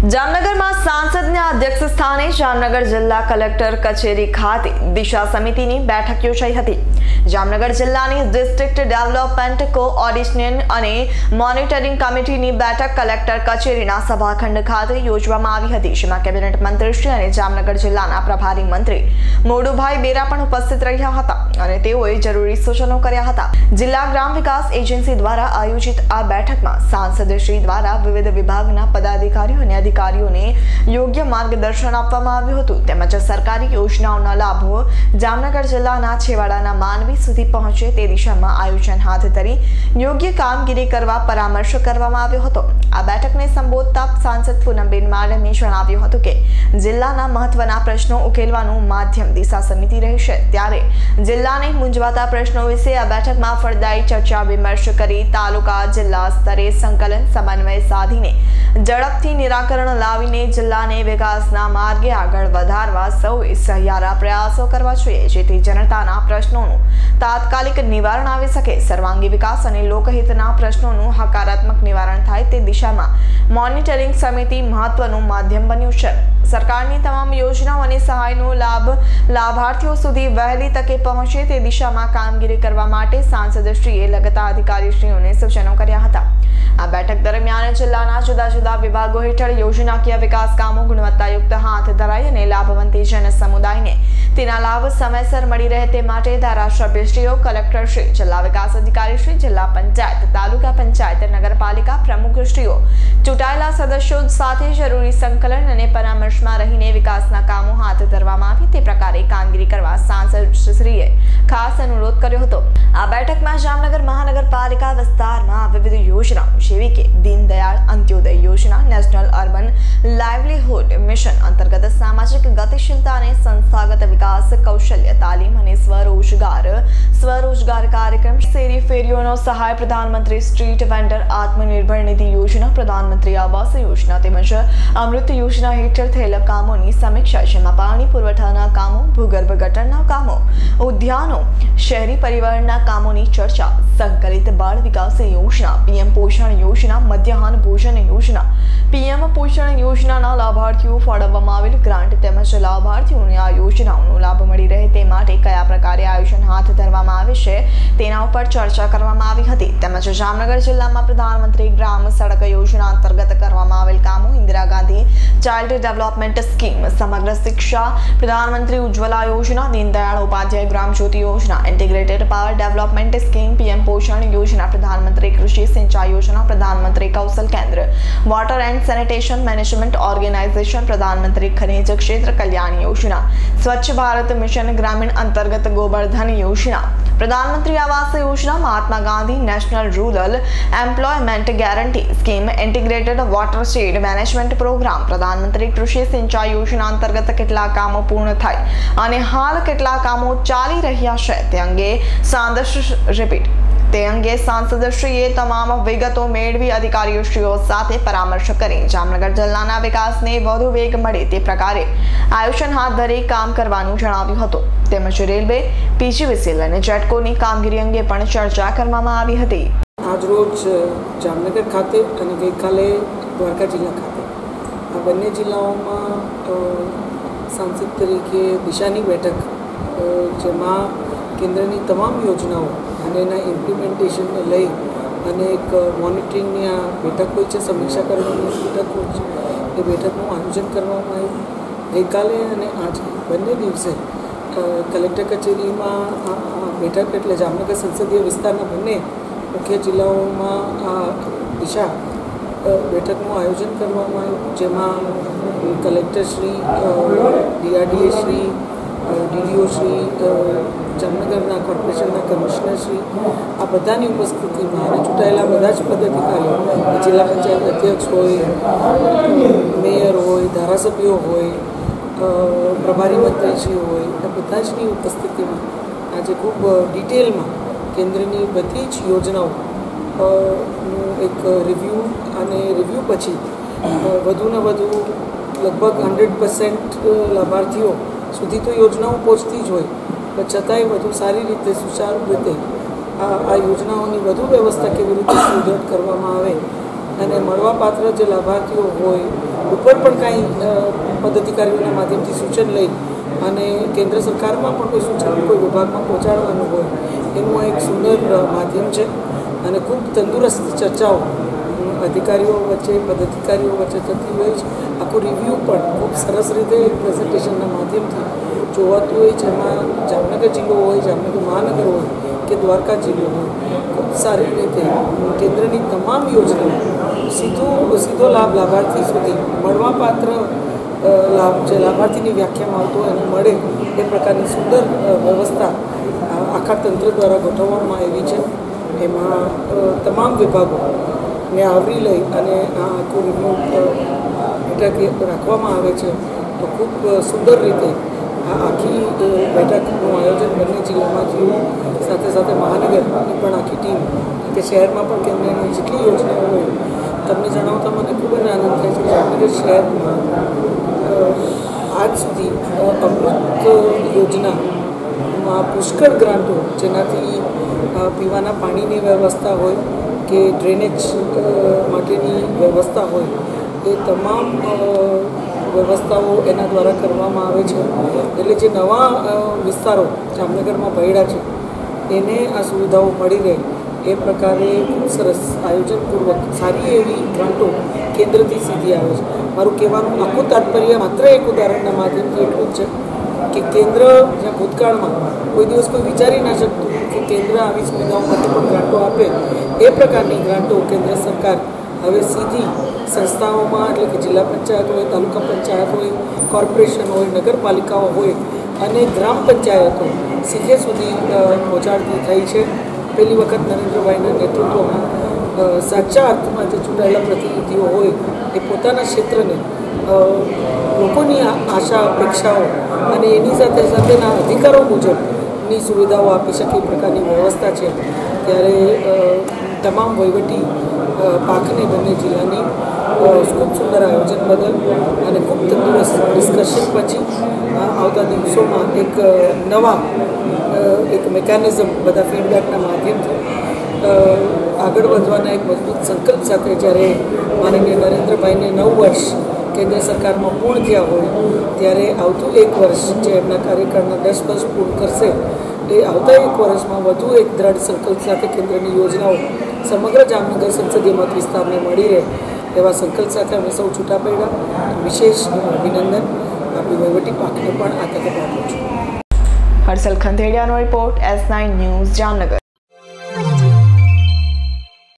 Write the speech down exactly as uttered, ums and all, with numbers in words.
जामनगर में सांसद अध्यक्ष स्थाने जामनगर जिला कलेक्टर कचेरी खाते दिशा समिति की बैठक योजाई हती। जामनगर जिल्लानी डिस्ट्रिक्ट डेवलपमेंट कोऑर्डिनेशन અને મોનિટરિંગ કમિટીની બેઠક કલેક્ટર કચેરીના સભાખંડ ખાતે યોજવામાં આવી હતી, જેમાં કેબિનેટ મંત્રી શ્રી અને જામનગર જિલ્લાના પ્રભારી મંત્રી મોડુભાઈ બેરા પણ ઉપસ્થિત રહ્યા હતા અને તેઓએ જરૂરી સૂચનો કર્યા હતા। જિલ્લા ગ્રામ વિકાસ એજન્સી દ્વારા આયોજિત આ બેઠકમાં સાંસદ શ્રી દ્વારા વિવિધ વિભાગના પદાધિકારીઓ અને અધિકારીઓને યોગ્ય માર્ગદર્શન આપવામાં આવ્યું હતું, તેમજ સરકારી યોજનાઓના લાભો જામનગર જિલ્લાના છેવાડાના માનવી સુધી પહોંચે તે દિશામાં આયોજન હાથ ધરી યોગ્ય કામગીરી કરવા પરામર્શ કરવામાં આવ્યો હતો। આ બેઠકને સંબોધતા સાંસદ પૂનમબેન માડમે જણાવ્યું હતું કે જિલ્લાના મહત્વના પ્રશ્નો ઉકેલવાનું માધ્યમ દિશા સમિતિ રહેશે, ત્યારે જિલ્લાને મૂંઝવતા પ્રશ્નો વિશે આ બેઠકમાં ફળદાયી ચર્ચા વિમર્શ કરી તાલુકા જિલ્લા સ્તરે સંકલન સમન્વય સાધીને ઝડપથી નિરાકરણ લાવીને જિલ્લાને વિકાસના માર્ગે આગળ વધારવા સૌએ સહિયારા પ્રયાસો કરવા જોઈએ, જેથી જનતાના પ્રશ્નોનું તાત્કાલિક નિવારણ આવી શકે, સર્વાંગી વિકાસ અને લોકહિતના પ્રશ્નોનું હકારાત્મક નિવારણ થાય તે દિશામાં મોનિટરિંગ સમિતિ મહત્વનું માધ્યમ બન્યું છે। સરકારની તમામ યોજનાઓ અને સહાયનો લાભ લાભાર્થીઓ સુધી વહેલી તકે પહોંચે તે દિશામાં કામગીરી કરવા માટે સાંસદશ્રીએ લગતા અધિકારીશ્રીઓને સૂચનો કર્યા હતા। આ બેઠક દરમિયાન જિલ્લાના જુદા જુદા વિભાગો હેઠળ યોજનાકીય વિકાસ કામો ગુણવત્તાયુક્ત હાથ ધરાય અને લાભવંતી જન સમુદાયને તેના લાભ સમયસર મળી રહે તે માટે ધારાસભ્યશ્રીઓ, કલેક્ટરશ્રી, જિલ્લા વિકાસ અધિકારીશ્રી, જિલ્લા પંચાયત, તાલુકા પંચાયત, નગરપાલિકા પ્રમુખશ્રીઓ, ચૂંટાયેલા સદસ્યો સાથે જરૂરી સંકલન અને પરામર્શમાં રહીને વિકાસના કામો હાથ ધરવામાં આવે તે પ્રકારે કામગીરી કરવા સાંસદશ્રીએ ખાસ અનુરોધ કર્યો હતો। આ બેઠકમાં જામનગર મહાનગરપાલિકા વિસ્તારમાં વિવિધ યોજનાઓ જેવી કે દીનદયાળ અંત્યોદય યોજના, નેશનલ અર્બન લાઇવલીહુડ મિશન અંતર્ગત સામાજિક ગતિશીલતા અને સંસ્થાગત વિકાસ, કૌશલ્ય તાલીમ અને સ્વરોજગાર સ્વરોજગાર કાર્યક્રમ, શેરી ફેરીઓનો સહાય, પ્રધાનમંત્રી સ્ટ્રીટ વેન્ડર આત્મનિર્ભર નિધિ યોજના, પ્રધાનમંત્રી આવાસ યોજના તેમજ અમૃત યોજના હેઠળ થયેલા કામોની સમીક્ષા, જેમાં પાણી પુરવઠાના કામો, ભૂગર્ભ ગટરના કામો, ઉદ્યાનો, શહેરી પરિવહનના કામોની ચર્ચા, સંકલિત બાળ વિકાસ યોજના, પીએમ પોષણ યોજના, મધ્યાહન ભોજન યોજના, પીએમ પોષણ યોજનાના લાભાર્થીઓ ફાળવવામાં આવેલ ગ્રાન્ટ તેમજ લાભાર્થીઓને આ યોજનાઓનો લાભ મળી રહે તે માટે કયા પ્રકારે આયોજન હાથ ધરવામાં આવે છે તેના ઉપર ચર્ચા કરવામાં આવી હતી। તેમજ જામનગર જિલ્લામાં પ્રધાનમંત્રી ગ્રામ સડક યોજના અંતર્ગત કરવામાં આવેલ કામો, Indira Gandhi child development scheme, Samagra Shiksha, પ્રધાનમંત્રી ઉજ્જવલા યોજના, Deendayal Upadhyay Gram Jyoti Yojana, integrated power development scheme, PM Poshan Yojana, Pradhan Mantri Krishi Sinchai Yojana, Pradhan Mantri Kaushal Kendra, water and sanitation management organisation, Pradhan Mantri Khanij ક્ષેત્ર કલ્યાણ યોજના, સ્વચ્છ ભારત મિશન ગ્રામીણ અંતર્ગત ગોબરધન યોજના, Pradhan Mantri Awas Yojana, Mahatma Gandhi national rural employment guarantee scheme, integrated watershed management programme, Pradhan Mantri Krishi Sinchai યોજના અંતર્ગત કેટલા કામો પૂર્ણ થાય અને હાલ કેટલા કામો ચાલી રહ્યા છે તે અંગે સાંસદ રિપીટ તે અંગે સાંસદશ્રીએ તમામ વિગતો મેળવી અધિકારીશ્રીઓ સાથે પરામર્શ કરી જામનગર જિલ્લાના વિકાસને વધુ વેગ મળે તે પ્રકારે આયોજન હાથ ધરી કામ કરવાનું જણાવ્યું હતું। તેમજ રેલવે, પીજીવીસીએલ અને જેટકોની કામગીરી અંગે પણ ચર્ચા કરવામાં આવી હતી। આજરોજ જામનગર ખાતે અને ગઈકાલે દ્વારકા જિલ્લા ખાતે આ બંને જિલ્લાઓમાં સાંસદ તરીકે દિશાની બેઠક, જેમાં કેન્દ્રની તમામ યોજનાઓ અને એના ઇમ્પ્લિમેન્ટેશનને લઈ અને એક મોનિટરિંગની આ બેઠક હોય છે, સમીક્ષા કરવાની બેઠક હોય છે, એ બેઠકનું આયોજન કરવામાં આવ્યું। ગઈકાલે અને આજે બંને દિવસે કલેક્ટર કચેરીમાં આ બેઠક એટલે જામનગર સંસદીય વિસ્તારના બંને મુખ્ય જિલ્લાઓમાં આ દિશા બેઠકનું આયોજન કરવામાં આવ્યું, જેમાં કલેક્ટરશ્રી, ડીઆરડીએશ્રી, ડીડીઓશ્રી, જામનગરના કોર્પોરેશનના કમિશનરશ્રી, આ બધાની ઉપસ્થિતિમાં અને ચૂંટાયેલા બધા જ પદાધિકારીઓ, જિલ્લા પંચાયત અધ્યક્ષ હોય, મેયર હોય, ધારાસભ્યો હોય, પ્રભારી મંત્રીશ્રી હોય, આ બધા જની ઉપસ્થિતિમાં આજે ખૂબ ડિટેલમાં કેન્દ્રની બધી જ યોજનાઓનું એક રિવ્યૂ અને રિવ્યૂ પછી વધુને વધુ લગભગ હંડ્રેડ પર્સન્ટ લાભાર્થીઓ સુધી તો યોજનાઓ પહોંચતી જ હોય, પણ છતાંય વધુ સારી રીતે સુચારુ રીતે આ આ યોજનાઓની વધુ વ્યવસ્થા કેવી રીતે સુદૃઢ કરવામાં આવે અને મળવાપાત્ર જે લાભાર્થીઓ હોય ઉપર પણ કાંઈ પદાધિકારીઓના માધ્યમથી સૂચન લઈ અને કેન્દ્ર સરકારમાં પણ કોઈ સૂચન કોઈ વિભાગમાં પહોંચાડવાનું હોય એનું આ એક સુંદર માધ્યમ છે અને ખૂબ તંદુરસ્ત ચર્ચાઓ અધિકારીઓ વચ્ચે પદાધિકારીઓ વચ્ચે થતી હોય છે. આખું રિવ્યૂ પણ ખૂબ સરસ રીતે પ્રેઝન્ટેશનના માધ્યમથી જોવાતું હોય છે. એમાં જામનગર જિલ્લો હોય, જામનગર મહાનગર હોય કે દ્વારકા જિલ્લો હોય, ખૂબ સારી રીતે કેન્દ્રની તમામ યોજનાઓ સીધો સીધો લાભ લાભાર્થી સુધી મળવાપાત્ર લાભ જે લાભાર્થીની વ્યાખ્યામાં આવતો હોય એને મળે એ પ્રકારની સુંદર વ્યવસ્થા આખા તંત્ર દ્વારા ગોઠવવામાં આવી છે. એમાં તમામ વિભાગોને આવરી લઈ અને આ આખું રિવ્યૂ બેઠક રાખવામાં આવે છે. તો ખૂબ સુંદર રીતે આ આખી બેઠકનું આયોજન બંને જિલ્લામાં થયું. સાથે સાથે મહાનગરની પણ આખી ટીમ કે શહેરમાં પણ કેન્દ્રની જેટલી યોજનાઓ હોય તમને જણાવતા મને ખૂબ જ આનંદ થાય છે. જામનગર શહેરમાં આજ સુધી અમૃત યોજનામાં પુષ્કળ ગ્રાન્ટો જેનાથી પીવાના પાણીની વ્યવસ્થા હોય કે ડ્રેનેજ માટેની વ્યવસ્થા હોય એ તમામ વ્યવસ્થાઓ એના દ્વારા કરવામાં આવે છે. એટલે જે નવા વિસ્તારો જામનગરમાં ભયડા છે એને આ સુવિધાઓ મળી રહે એ પ્રકારે ખૂબ સરસ આયોજનપૂર્વક સારી એવી ગ્રાન્ટો કેન્દ્રથી સીધી આવે છે. મારું કહેવાનું આખું તાત્પર્ય માત્ર એક ઉદાહરણના માધ્યમથી એટલું જ છે કે કેન્દ્ર જ્યાં ભૂતકાળમાં કોઈ દિવસ કોઈ વિચારી ના શકતું કે કેન્દ્ર આવી સુવિધાઓ માટે પણ ગ્રાન્ટો આપે એ પ્રકારની ગ્રાન્ટો કેન્દ્ર સરકાર હવે સીધી સંસ્થાઓમાં એટલે કે જિલ્લા પંચાયત હોય, તાલુકા પંચાયત હોય, કોર્પોરેશન હોય, નગરપાલિકાઓ હોય અને ગ્રામ પંચાયતો સીધે સુધી પહોંચાડતી થઈ છે. પહેલી વખત નરેન્દ્રભાઈના નેતૃત્વમાં સાચા અર્થમાં જે ચૂંટાયેલા પ્રતિનિધિઓ હોય એ પોતાના ક્ષેત્રને લોકોની આશા અપેક્ષાઓ અને એની સાથે સાથેના અધિકારો મુજબની સુવિધાઓ આપી શકે એ પ્રકારની વ્યવસ્થા છે. ત્યારે તમામ વહીવટી પાકને બંને જિલ્લાની ખૂબ સુંદર આયોજન બદલ અને ખૂબ તંદુરસ્ત ડિસ્કશન પછી આવતા દિવસોમાં એક નવા એક મિકેનિઝમ બધા ફીડબેકના માધ્યમથી આગળ વધવાના એક મજબૂત સંકલ્પ સાથે જ્યારે માનનીય નરેન્દ્રભાઈને નવ વર્ષ કેન્દ્ર સરકારમાં પૂર્ણ થયા હોય ત્યારે આવતું એક વર્ષ જે એમના કાર્યકાળના દસ વર્ષ પૂર્ણ કરશે એ આવતા એક વર્ષમાં વધુ એક દ્રઢ સંકલ્પ સાથે કેન્દ્રની યોજનાઓ સમગ્ર જામનગર સંસદીય મત વિસ્તારને મળી રહે એવા સંકલ્પ સાથે અમે સૌ છૂટા પડ્યા. વિશેષ અભિનંદન આપણી વહીવટી પાકને પણ આ તકે પાઠવું છું. હર્ષલ ખંધેડિયાનો report, S nine news, Jamnagar.